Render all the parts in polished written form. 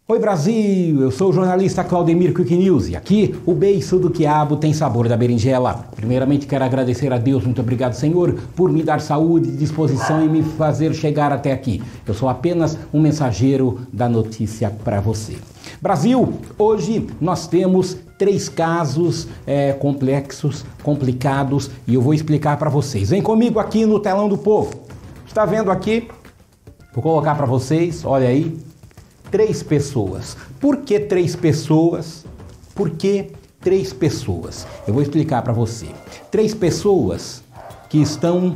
Oi Brasil, eu sou o jornalista Claudemir Quick News e aqui o beiço do quiabo tem sabor da berinjela. Primeiramente quero agradecer a Deus, muito obrigado Senhor, por me dar saúde, disposição e me fazer chegar até aqui. Eu sou apenas um mensageiro da notícia para você. Brasil, hoje nós temos 3 casos complexos, complicados e eu vou explicar para vocês. Vem comigo aqui no telão do povo. Está vendo aqui? Vou colocar para vocês, olha aí. 3 pessoas. Por que 3 pessoas? Por que 3 pessoas? Eu vou explicar para você. 3 pessoas que estão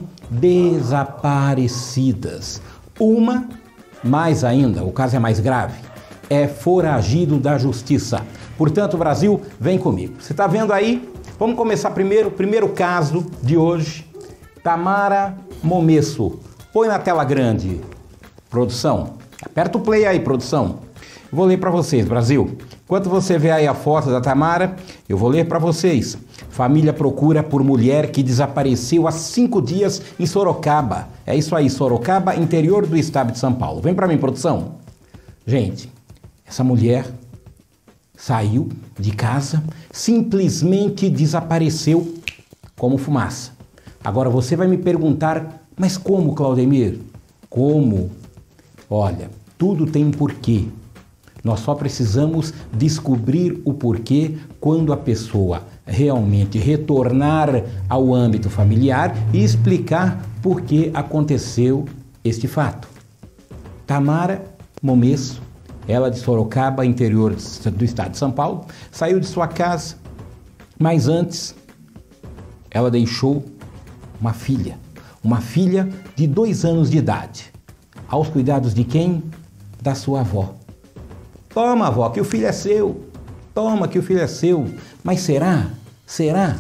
desaparecidas. Uma, mais ainda, o caso é mais grave, é foragido da justiça. Portanto, Brasil, vem comigo. Você está vendo aí? Vamos começar primeiro. Primeiro caso de hoje, Tamara Momesso. Põe na tela grande, produção. Aperta o play aí, produção. Eu vou ler para vocês, Brasil. Enquanto você vê aí a foto da Tamara, eu vou ler para vocês. Família procura por mulher que desapareceu há 5 dias em Sorocaba. É isso aí, Sorocaba, interior do estado de São Paulo. Vem para mim, produção. Gente, essa mulher saiu de casa, simplesmente desapareceu como fumaça. Agora você vai me perguntar, mas como, Claudemir? Como? Olha, tudo tem um porquê. Nós só precisamos descobrir o porquê quando a pessoa realmente retornar ao âmbito familiar e explicar por que aconteceu este fato. Tamara Momesso, ela de Sorocaba, interior do estado de São Paulo, saiu de sua casa, mas antes ela deixou uma filha de 2 anos de idade. Aos cuidados de quem? Da sua avó. Toma, avó, que o filho é seu. Toma, que o filho é seu. Mas será? Será?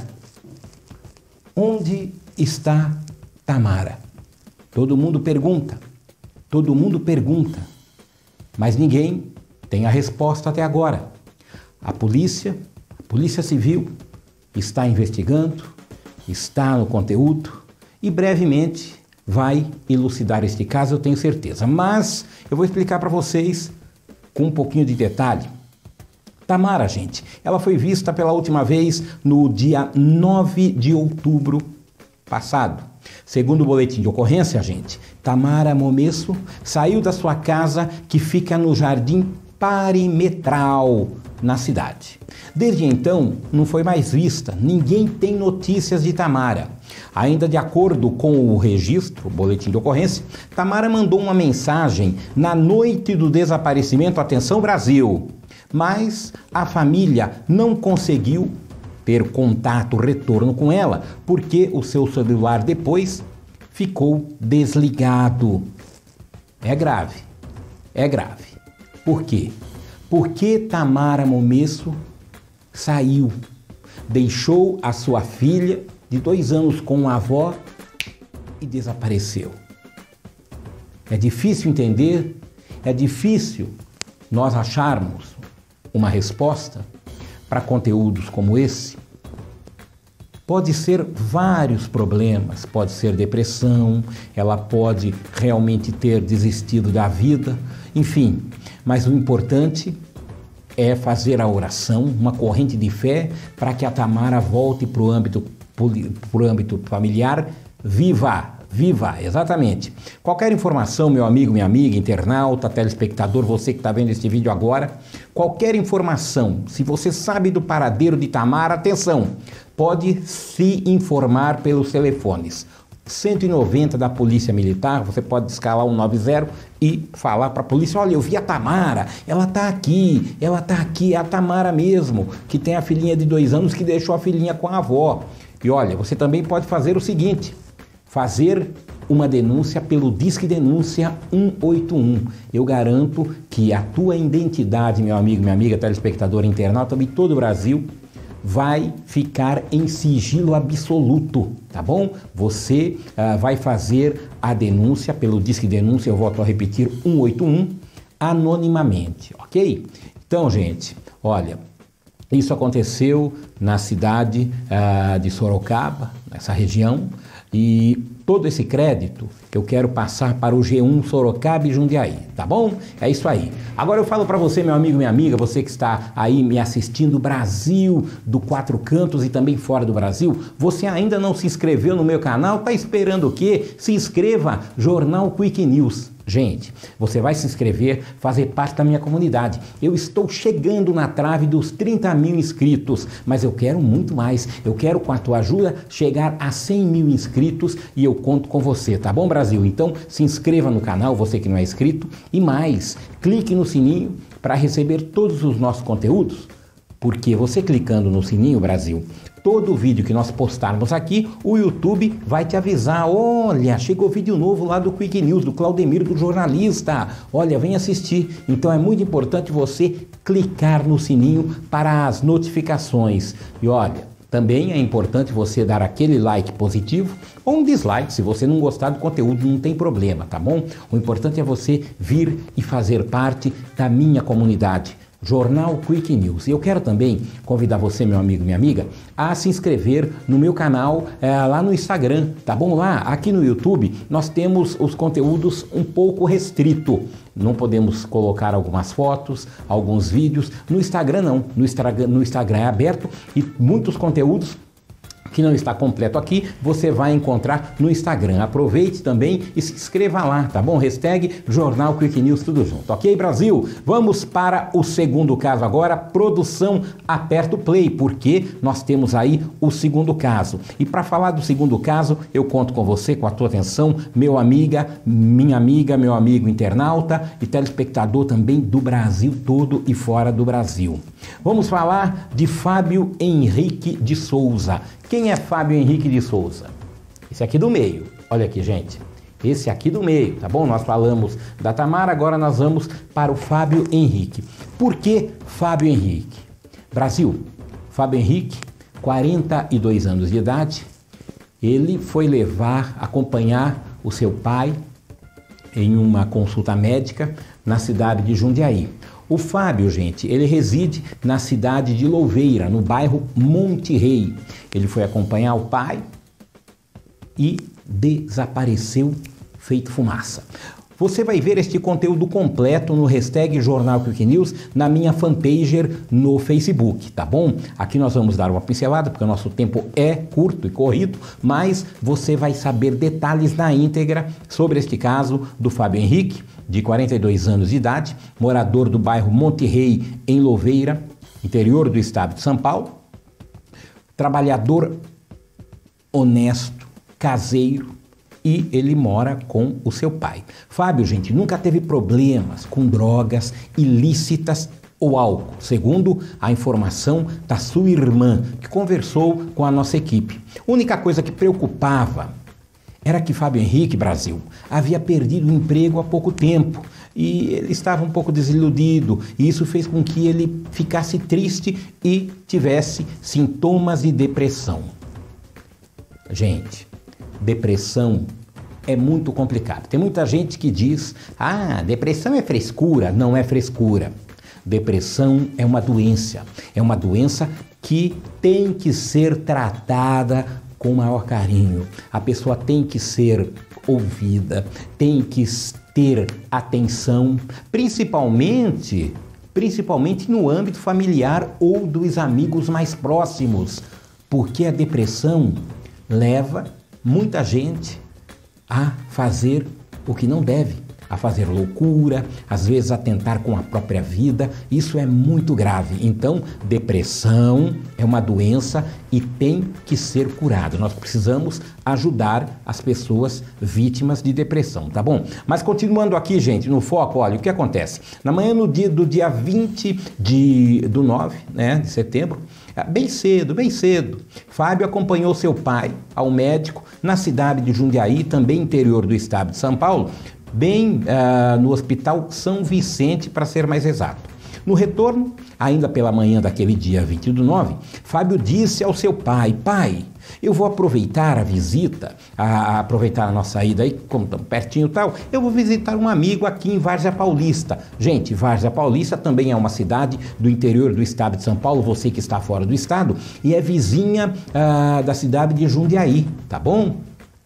Onde está Tamara? Todo mundo pergunta. Todo mundo pergunta. Mas ninguém tem a resposta até agora. A Polícia Civil está investigando, está no conteúdo e brevemente vai elucidar este caso, eu tenho certeza. Mas eu vou explicar para vocês com um pouquinho de detalhe. Tamara, gente, ela foi vista pela última vez no dia 9 de outubro passado. Segundo o boletim de ocorrência, gente, Tamara Momesso saiu da sua casa que fica no Jardim Perimetral, na cidade. Desde então, não foi mais vista, ninguém tem notícias de Tamara. Ainda de acordo com o registro, o boletim de ocorrência, Tamara mandou uma mensagem na noite do desaparecimento, atenção Brasil, mas a família não conseguiu ter contato, retorno com ela, porque o seu celular depois ficou desligado. É grave, é grave. Por quê? Porque Tamara Momesso saiu, deixou a sua filha de 2 anos com a avó e desapareceu. É difícil entender, é difícil nós acharmos uma resposta para conteúdos como esse. Pode ser vários problemas, pode ser depressão, ela pode realmente ter desistido da vida, enfim. Mas o importante é fazer a oração, uma corrente de fé, para que a Tamara volte para o âmbito familiar viva, exatamente. Qualquer informação, meu amigo, minha amiga, internauta, telespectador, você que está vendo este vídeo agora, qualquer informação, se você sabe do paradeiro de Tamara, atenção, pode se informar pelos telefones. 190 da Polícia Militar, você pode escalar 190 e falar para a polícia, olha, eu vi a Tamara, ela tá aqui, é a Tamara mesmo, que tem a filhinha de 2 anos que deixou a filhinha com a avó. E olha, você também pode fazer o seguinte, fazer uma denúncia pelo Disque Denúncia 181. Eu garanto que a tua identidade, meu amigo, minha amiga, telespectador, internauta de todo o Brasil, vai ficar em sigilo absoluto, tá bom? Você vai fazer a denúncia pelo Disque Denúncia, eu volto a repetir, 181, anonimamente, ok? Então, gente, olha, isso aconteceu na cidade de Sorocaba, nessa região, E todo esse crédito eu quero passar para o G1 Sorocaba e Jundiaí, tá bom? É isso aí. Agora eu falo para você, meu amigo, minha amiga, você que está aí me assistindo, Brasil, do Quatro Cantos e também fora do Brasil, você ainda não se inscreveu no meu canal? Tá esperando o quê? Se inscreva, Jornal Quick News. Gente, você vai se inscrever, fazer parte da minha comunidade. Eu estou chegando na trave dos 30 mil inscritos, mas eu quero muito mais. Eu quero, com a tua ajuda, chegar a 100 mil inscritos e eu conto com você, tá bom, Brasil? Então, se inscreva no canal, você que não é inscrito, e mais, clique no sininho para receber todos os nossos conteúdos, porque você clicando no sininho, Brasil, todo vídeo que nós postarmos aqui, o YouTube vai te avisar. Olha, chegou vídeo novo lá do Quick News, do Claudemiro, do jornalista. Olha, vem assistir. Então é muito importante você clicar no sininho para as notificações. E olha, também é importante você dar aquele like positivo ou um dislike. Se você não gostar do conteúdo, não tem problema, tá bom? O importante é você vir e fazer parte da minha comunidade. Jornal Quick News. E eu quero também convidar você, meu amigo, minha amiga, a se inscrever no meu canal lá no Instagram, tá bom? Lá, aqui no YouTube, nós temos os conteúdos um pouco restrito. Não podemos colocar algumas fotos, alguns vídeos. No Instagram não. No Instagram é aberto e muitos conteúdos que não está completo aqui, você vai encontrar no Instagram. Aproveite também e se inscreva lá, tá bom? Hashtag Jornal Quick News, tudo junto. Ok, Brasil? Vamos para o segundo caso agora. Produção, aperta o play, porque nós temos aí o segundo caso. E para falar do segundo caso, eu conto com você, com a tua atenção, minha amiga, meu amigo internauta e telespectador também do Brasil todo e fora do Brasil. Vamos falar de Fábio Henrique de Souza. Quem é Fábio Henrique de Souza? Esse aqui do meio. Olha aqui, gente. Esse aqui do meio, tá bom? Nós falamos da Tamara, agora nós vamos para o Fábio Henrique. Por que Fábio Henrique? Brasil, Fábio Henrique, 42 anos de idade, ele foi acompanhar o seu pai em uma consulta médica na cidade de Jundiaí. O Fábio, gente, ele reside na cidade de Louveira, no bairro Monte Rei. Ele foi acompanhar o pai e desapareceu feito fumaça. Você vai ver este conteúdo completo no hashtag Jornal Quick News na minha fanpage no Facebook, tá bom? Aqui nós vamos dar uma pincelada, porque o nosso tempo é curto e corrido, mas você vai saber detalhes na íntegra sobre este caso do Fábio Henrique, de 42 anos de idade, morador do bairro Monte Rei, em Louveira, interior do estado de São Paulo, trabalhador honesto, caseiro, e ele mora com o seu pai. Fábio, gente, nunca teve problemas com drogas ilícitas ou álcool, segundo a informação da sua irmã, que conversou com a nossa equipe. A única coisa que preocupava era que Fábio Henrique, Brasil, havia perdido o emprego há pouco tempo e ele estava um pouco desiludido, e isso fez com que ele ficasse triste e tivesse sintomas de depressão. Gente, depressão é muito complicado. Tem muita gente que diz: ah, depressão é frescura. Não é frescura. Depressão é uma doença que tem que ser tratada com o maior carinho. A pessoa tem que ser ouvida, tem que ter atenção, principalmente no âmbito familiar ou dos amigos mais próximos, porque a depressão leva muita gente a fazer o que não deve, a fazer loucura, às vezes a tentar com a própria vida. Isso é muito grave. Então, depressão é uma doença e tem que ser curada. Nós precisamos ajudar as pessoas vítimas de depressão, tá bom? Mas continuando aqui, gente, no foco, olha, o que acontece? Na manhã do dia 20 do 9, né, de setembro, bem cedo, Fábio acompanhou seu pai ao médico na cidade de Jundiaí, também interior do estado de São Paulo, bem no Hospital São Vicente, para ser mais exato. No retorno, ainda pela manhã daquele dia 20 do 9, Fábio disse ao seu pai: pai, eu vou aproveitar a visita, aproveitar a nossa ida aí, como estamos pertinho e tal, eu vou visitar um amigo aqui em Várzea Paulista. Gente, Várzea Paulista também é uma cidade do interior do estado de São Paulo, você que está fora do estado, e é vizinha da cidade de Jundiaí, tá bom?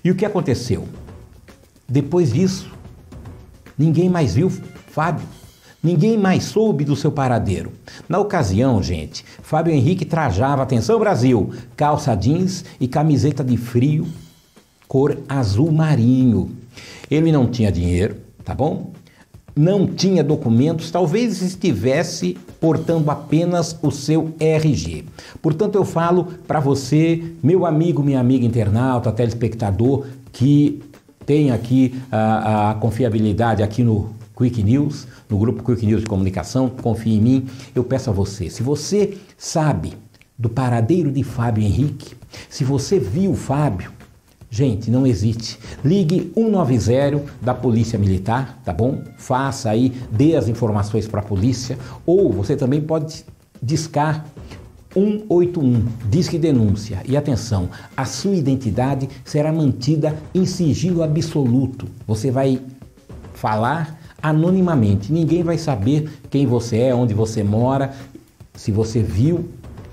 E o que aconteceu? Depois disso, ninguém mais viu Fábio. Ninguém mais soube do seu paradeiro. Na ocasião, gente, Fábio Henrique trajava, atenção Brasil, calça jeans e camiseta de frio, cor azul marinho. Ele não tinha dinheiro, tá bom? Não tinha documentos, talvez estivesse portando apenas o seu RG. Portanto, eu falo para você, meu amigo, minha amiga internauta, telespectador, que tem aqui a confiabilidade aqui no Quick News, no grupo Quick News de Comunicação, confie em mim, eu peço a você, se você sabe do paradeiro de Fábio Henrique, se você viu o Fábio, gente, não hesite, ligue 190 da Polícia Militar, tá bom? Faça aí, dê as informações para a polícia, ou você também pode discar 181, Disque Denúncia. E atenção, a sua identidade será mantida em sigilo absoluto. Você vai falar anonimamente, ninguém vai saber quem você é, onde você mora, se você viu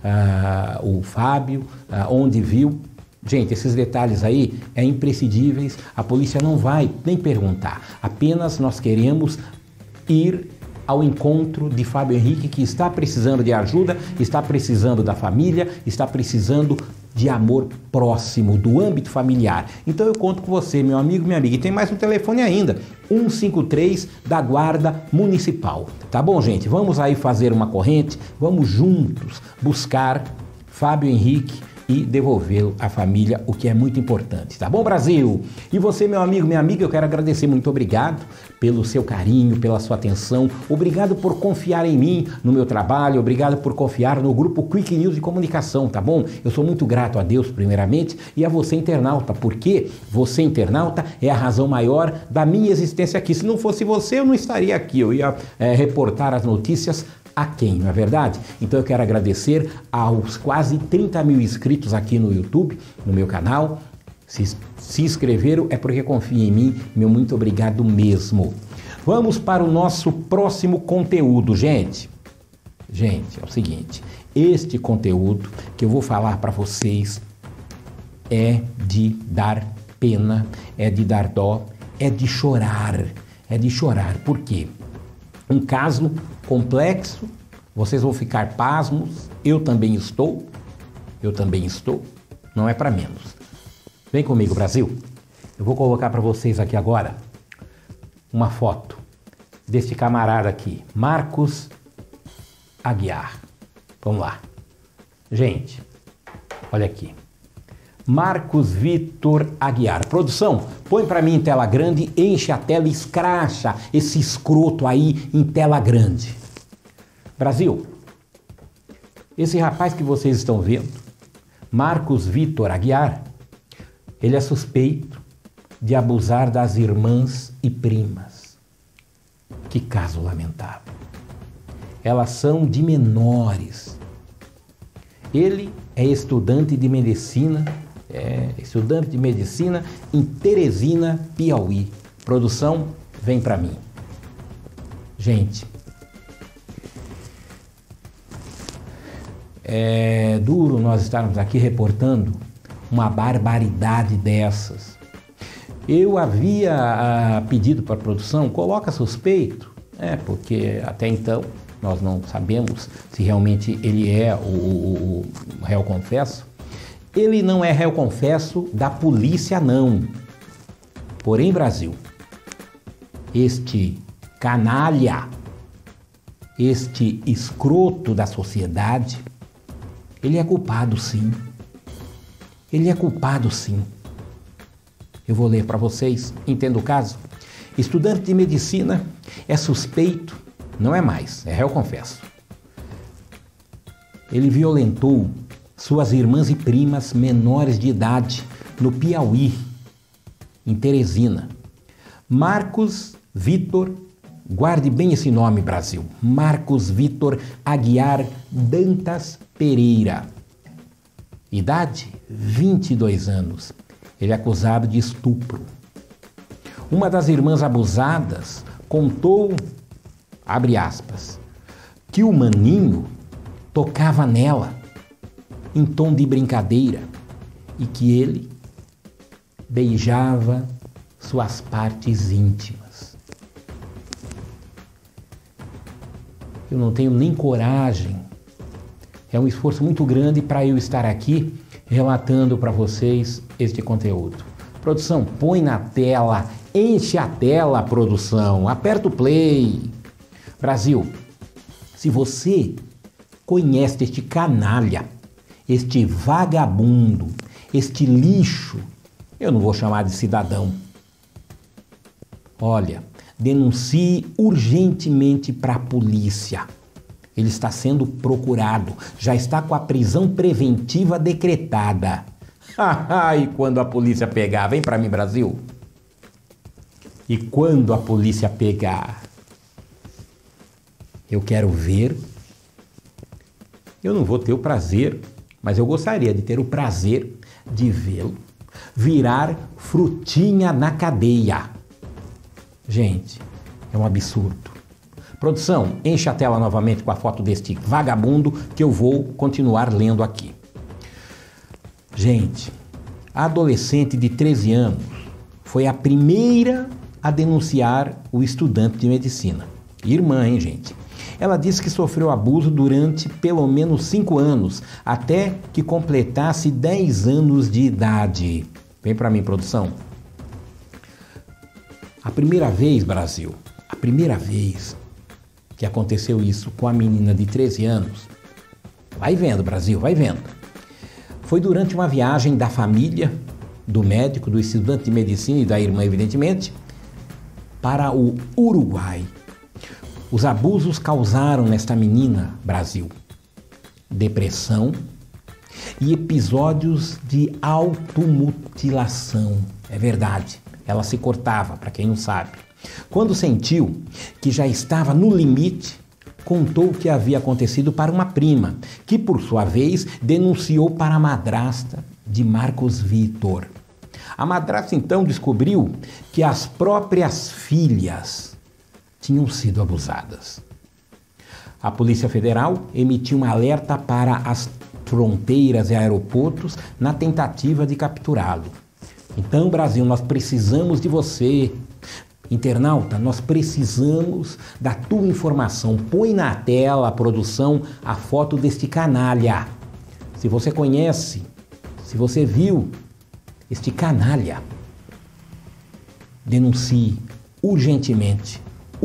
o Fábio, onde viu. Gente, esses detalhes aí é imprescindíveis, a polícia não vai nem perguntar, apenas nós queremos ir ao encontro de Fábio Henrique, que está precisando de ajuda, está precisando da família, está precisando de amor próximo, do âmbito familiar. Então eu conto com você, meu amigo, minha amiga. E tem mais um telefone ainda, 153 da Guarda Municipal. Tá bom, gente? Vamos aí fazer uma corrente, vamos juntos buscar Fábio Henrique e devolvê-lo à família, o que é muito importante. Tá bom, Brasil? E você, meu amigo, minha amiga, eu quero agradecer, muito obrigado pelo seu carinho, pela sua atenção, obrigado por confiar em mim, no meu trabalho, obrigado por confiar no grupo Quick News de Comunicação, tá bom? Eu sou muito grato a Deus, primeiramente, e a você, internauta, porque você, internauta, é a razão maior da minha existência aqui. Se não fosse você, eu não estaria aqui, eu ia reportar as notícias a quem, não é verdade? Então eu quero agradecer aos quase 30 mil inscritos aqui no YouTube, no meu canal. Se inscreveram é porque confiam em mim, meu muito obrigado mesmo. Vamos para o nosso próximo conteúdo, gente. Gente, é o seguinte, este conteúdo que eu vou falar para vocês é de dar pena, é de dar dó, é de chorar. É de chorar, por quê? Um caso complexo, vocês vão ficar pasmos, eu também estou, não é para menos. Vem comigo, Brasil. Eu vou colocar para vocês aqui agora uma foto deste camarada aqui, Marcos Aguiar. Vamos lá. Gente, olha aqui. Marcos Vitor Aguiar. Produção, põe para mim em tela grande, enche a tela, escracha esse escroto aí em tela grande. Brasil, esse rapaz que vocês estão vendo, Marcos Vitor Aguiar, ele é suspeito de abusar das irmãs e primas. Que caso lamentável. Elas são de menores. Ele é estudante de medicina em Teresina, Piauí. Produção, vem para mim. Gente, é duro nós estarmos aqui reportando uma barbaridade dessas. Eu havia pedido para a produção, coloca suspeito, porque até então nós não sabemos se realmente ele é o réu confesso. Ele não é réu confesso da polícia, não. Porém, Brasil, este canalha, este escroto da sociedade, ele é culpado, sim. Ele é culpado, sim. Eu vou ler para vocês, entenda o caso. Estudante de medicina é suspeito, não é mais, é réu confesso. Ele violentou suas irmãs e primas menores de idade no Piauí, em Teresina. Marcos Vitor, guarde bem esse nome, Brasil, Marcos Vitor Aguiar Dantas Pereira. Idade, 22 anos. Ele é acusado de estupro. Uma das irmãs abusadas contou, abre aspas, que o maninho tocava nela em tom de brincadeira e que ele beijava suas partes íntimas. Eu não tenho nem coragem. É um esforço muito grande para eu estar aqui relatando para vocês este conteúdo. Produção, põe na tela, enche a tela, produção, aperta o play. Brasil, se você conhece este canalha, este vagabundo, este lixo, eu não vou chamar de cidadão. Olha, denuncie urgentemente para a polícia. Ele está sendo procurado, já está com a prisão preventiva decretada. E quando a polícia pegar, vem para mim, Brasil. E quando a polícia pegar, eu quero ver. Eu não vou ter o prazer, mas eu gostaria de ter o prazer de vê-lo virar frutinha na cadeia. Gente, é um absurdo. Produção, enche a tela novamente com a foto deste vagabundo que eu vou continuar lendo aqui. Gente, a adolescente de 13 anos foi a primeira a denunciar o estudante de medicina. Irmã, hein, gente? Ela disse que sofreu abuso durante pelo menos 5 anos, até que completasse 10 anos de idade. Vem pra mim, produção. A primeira vez, Brasil, a primeira vez que aconteceu isso com a menina de 13 anos, vai vendo, Brasil, vai vendo. Foi durante uma viagem da família, do médico, do estudante de medicina e da irmã, evidentemente, para o Uruguai. Os abusos causaram nesta menina, Brasil, depressão e episódios de automutilação. É verdade, ela se cortava, para quem não sabe. Quando sentiu que já estava no limite, contou o que havia acontecido para uma prima, que por sua vez denunciou para a madrasta de Marcos Vitor. A madrasta então descobriu que as próprias filhas tinham sido abusadas. A Polícia Federal emitiu um alerta para as fronteiras e aeroportos na tentativa de capturá-lo. Então, Brasil, nós precisamos de você. Internauta, nós precisamos da tua informação. Põe na tela, produção, a foto deste canalha. Se você conhece, se você viu este canalha, denuncie urgentemente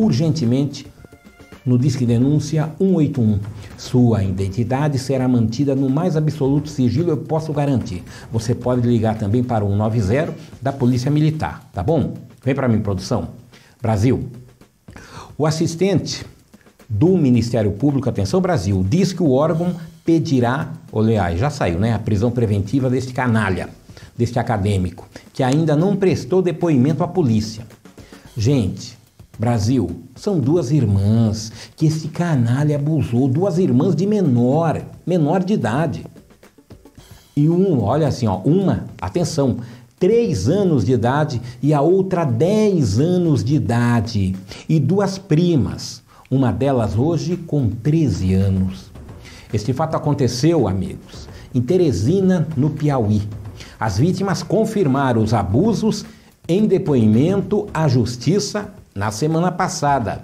no Disque Denúncia 181. Sua identidade será mantida no mais absoluto sigilo, eu posso garantir. Você pode ligar também para o 190 da Polícia Militar, tá bom? Vem para mim, produção. Brasil, o assistente do Ministério Público, atenção Brasil, diz que o órgão pedirá, aliás, já saiu, né, a prisão preventiva deste canalha, deste acadêmico, que ainda não prestou depoimento à polícia. Gente, Brasil, são 2 irmãs que esse canalha abusou, 2 irmãs de menor de idade. E olha assim, ó, uma, atenção, 3 anos de idade e a outra 10 anos de idade. E 2 primas, uma delas hoje com 13 anos. Este fato aconteceu, amigos, em Teresina, no Piauí. As vítimas confirmaram os abusos em depoimento à justiça na semana passada.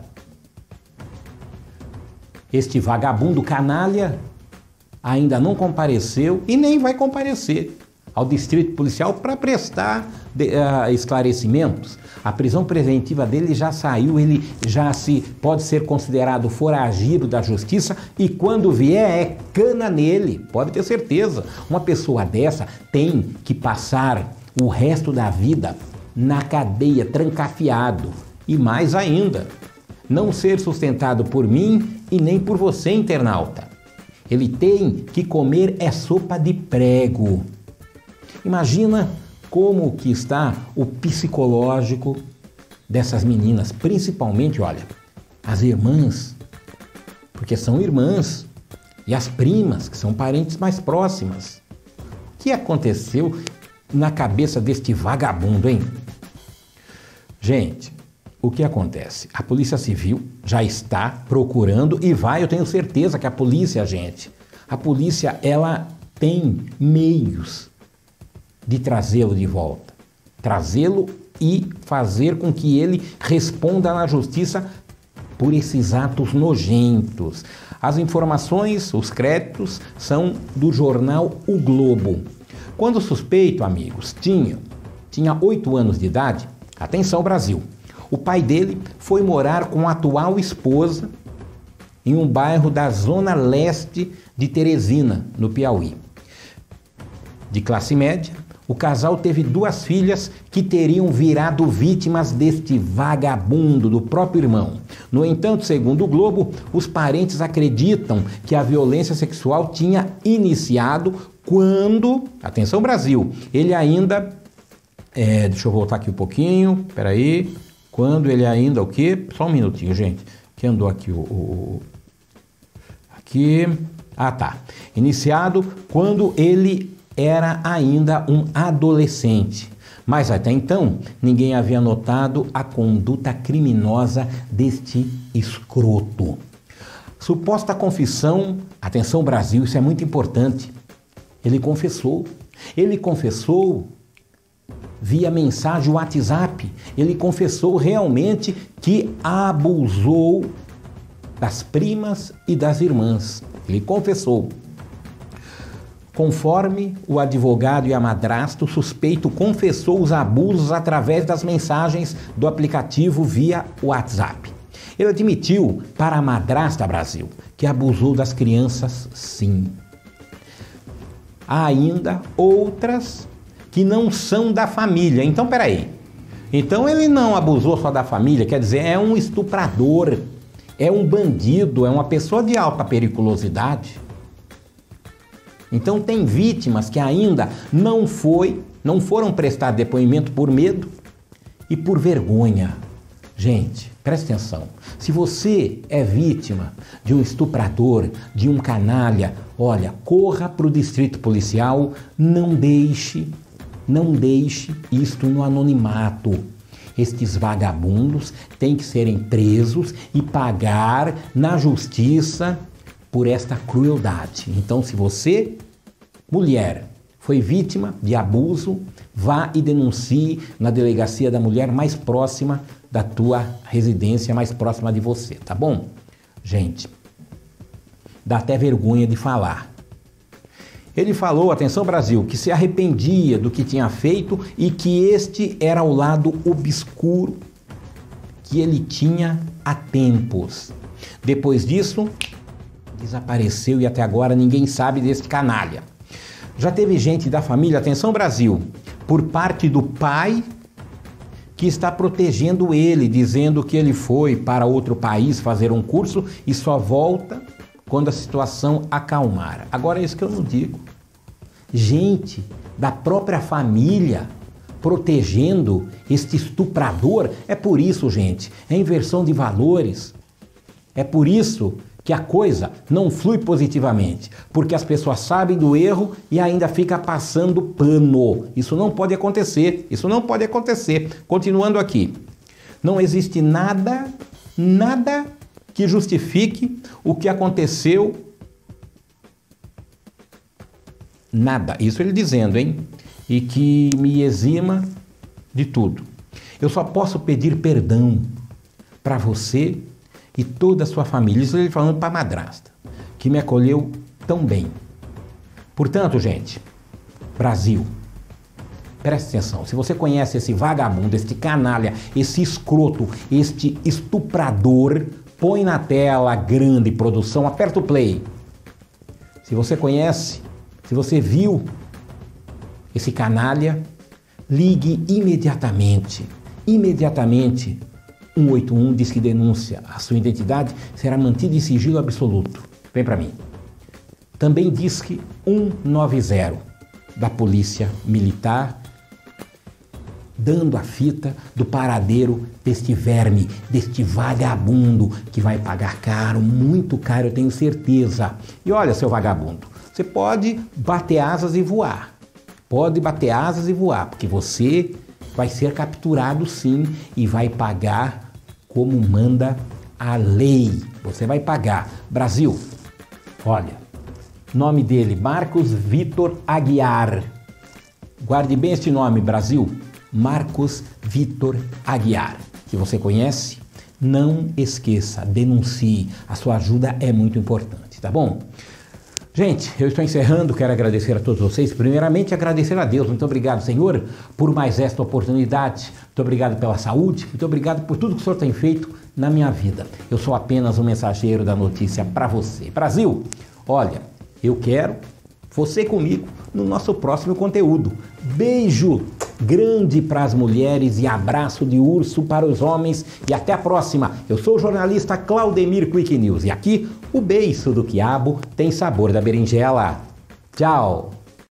Este vagabundo canalha ainda não compareceu e nem vai comparecer ao distrito policial para prestar esclarecimentos. A prisão preventiva dele já saiu, ele já pode ser considerado foragido da justiça e quando vier é cana nele, pode ter certeza. Uma pessoa dessa tem que passar o resto da vida na cadeia, trancafiado. E mais ainda, não ser sustentado por mim e nem por você, internauta. Ele tem que comer sopa de prego. Imagina como que está o psicológico dessas meninas, principalmente, olha, as irmãs, porque são irmãs, e as primas, que são parentes mais próximas. O que aconteceu na cabeça deste vagabundo, hein? Gente, o que acontece? A Polícia Civil já está procurando e vai, eu tenho certeza que a polícia, gente, a polícia, ela tem meios de trazê-lo de volta. trazê-lo e fazer com que ele responda na justiça por esses atos nojentos. As informações, os créditos, são do jornal O Globo. Quando o suspeito, amigos, tinha 8 anos de idade, atenção Brasil, o pai dele foi morar com a atual esposa em um bairro da zona leste de Teresina, no Piauí. De classe média, o casal teve 2 filhas que teriam virado vítimas deste vagabundo do próprio irmão. No entanto, segundo o Globo, os parentes acreditam que a violência sexual tinha iniciado quando, atenção Brasil, ele ainda, deixa eu voltar aqui um pouquinho, peraí, quando ele ainda, o quê? Só um minutinho, gente, que andou aqui aqui, tá, iniciado quando ele era ainda um adolescente, mas até então ninguém havia notado a conduta criminosa deste escroto. Suposta confissão, atenção Brasil, isso é muito importante, ele confessou via mensagem WhatsApp, ele confessou realmente que abusou das primas e das irmãs, ele confessou. Conforme o advogado e a madrasta, o suspeito confessou os abusos através das mensagens do aplicativo via WhatsApp. Ele admitiu para a madrasta Brasil que abusou das crianças, sim. Há ainda outras que não são da família. Então, peraí. Então ele não abusou só da família, quer dizer, é um estuprador, é um bandido, é uma pessoa de alta periculosidade. Então tem vítimas que ainda não foram prestar depoimento por medo e por vergonha. Gente, preste atenção. Se você é vítima de um estuprador, de um canalha, olha, corra para o distrito policial, não deixe isto no anonimato. Estes vagabundos têm que serem presos e pagar na justiça por esta crueldade. Então, se você, mulher, foi vítima de abuso, vá e denuncie na delegacia da mulher mais próxima da tua residência, mais próxima de você, tá bom? Gente, dá até vergonha de falar. Ele falou, atenção Brasil, que se arrependia do que tinha feito e que este era o lado obscuro que ele tinha há tempos. Depois disso, desapareceu e até agora ninguém sabe deste canalha. Já teve gente da família, atenção Brasil, por parte do pai que está protegendo ele, dizendo que ele foi para outro país fazer um curso e só volta quando a situação acalmar. Agora é isso que eu não digo. Gente da própria família protegendo este estuprador. É por isso, gente, é inversão de valores. É por isso que a coisa não flui positivamente, porque as pessoas sabem do erro e ainda fica passando pano. Isso não pode acontecer, isso não pode acontecer. Continuando aqui, não existe nada que justifique o que aconteceu. Nada, isso ele dizendo, hein? E que me exima de tudo. Eu só posso pedir perdão para você e toda a sua família. Isso ele falando para a madrasta, que me acolheu tão bem. Portanto, gente, Brasil, preste atenção. Se você conhece esse vagabundo, este canalha, esse escroto, este estuprador, põe na tela grande, produção, aperta o play. Se você conhece, se você viu esse canalha, ligue imediatamente. 181 diz que denúncia. A sua identidade será mantida em sigilo absoluto. Vem para mim. Também diz que 190 da Polícia Militar, dando a fita do paradeiro deste verme, deste vagabundo, que vai pagar caro, muito caro, eu tenho certeza. E olha, seu vagabundo, você pode bater asas e voar. Porque você vai ser capturado sim e vai pagar como manda a lei. Você vai pagar. Brasil, olha, nome dele, Marcos Vitor Aguiar. Guarde bem este nome, Brasil. Marcos Vitor Aguiar, que você conhece. Não esqueça, denuncie, a sua ajuda é muito importante, tá bom? Gente, eu estou encerrando, quero agradecer a todos vocês, primeiramente agradecer a Deus, muito obrigado, Senhor, por mais esta oportunidade, muito obrigado pela saúde, muito obrigado por tudo que o Senhor tem feito na minha vida. Eu sou apenas um mensageiro da notícia para você. Brasil, olha, eu quero você comigo no nosso próximo conteúdo. Beijo grande para as mulheres e abraço de urso para os homens e até a próxima. Eu sou o jornalista Claudemir Quick News e aqui o beiço do quiabo tem sabor da berinjela. Tchau!